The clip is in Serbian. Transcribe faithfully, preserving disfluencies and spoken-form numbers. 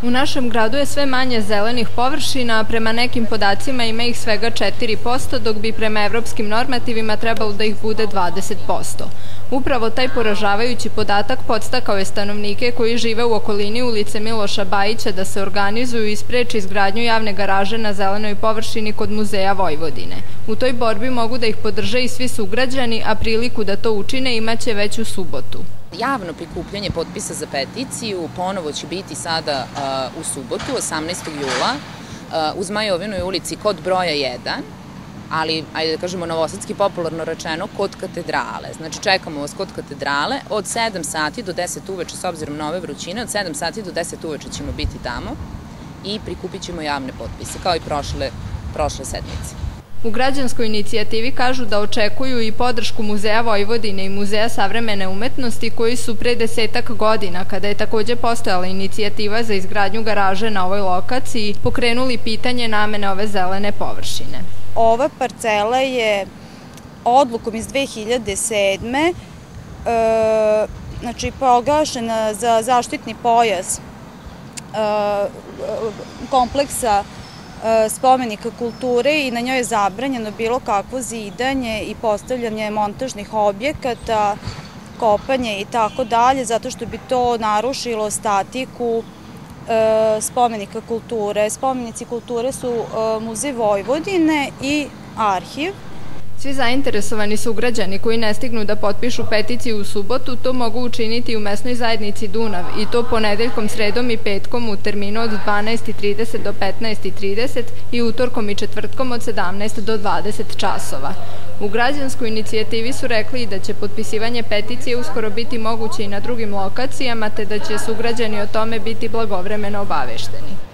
U našem gradu je sve manje zelenih površina, a prema nekim podacima ima ih svega četiri posto, dok bi prema evropskim normativima trebalo da ih bude dvadeset posto. Upravo taj poražavajući podatak podstakao je stanovnike koji žive u okolini ulice Miloša Bajića da se organizuju i spreče izgradnju javne garaže na zelenoj površini kod Muzeja Vojvodine. U toj borbi mogu da ih podrže i svi sugrađani, a priliku da to učine imaće već u subotu. Javno prikupljanje potpisa za peticiju ponovo će biti sada u subotu, osamnaestog jula, u Zmajovinoj ulici kod broja jedan, ali, ajde da kažemo novosadski popularno rečeno, kod katedrale. Znači, čekamo vas kod katedrale od sedam sati do deset uveče, s obzirom na ove vrućine, od sedam sati do deset uveče ćemo biti tamo i prikupit ćemo javne potpise, kao i prošle, prošle sedmice. U građanskoj inicijativi kažu da očekuju i podršku Muzeja Vojvodine i Muzeja savremene umetnosti koji su pre desetak godina, kada je takođe postojala inicijativa za izgradnju garaže na ovoj lokaciji, pokrenuli pitanje namene ove zelene površine. Ova parcela je odlukom iz dve hiljade sedme. znači proglašena za zaštitni pojas kompleksa spomenika kulture i na njoj je zabranjeno bilo kakvo zidanje i postavljanje montažnih objekata, kopanje i tako dalje, zato što bi to narušilo statiku spomenika kulture. Spomenici kulture su Muzej Vojvodine i arhiv. Svi zainteresovani sugrađani koji ne stignu da potpišu peticiju u subotu to mogu učiniti u mesnoj zajednici Dunav i to ponedeljkom, sredom i petkom u terminu od dvanaest i trideset do petnaest i trideset i utorkom i četvrtkom od sedamnaest do dvadeset časova. U građanskoj inicijativi su rekli da će potpisivanje peticije uskoro biti moguće i na drugim lokacijama, te da će sugrađani o tome biti blagovremeno obavešteni.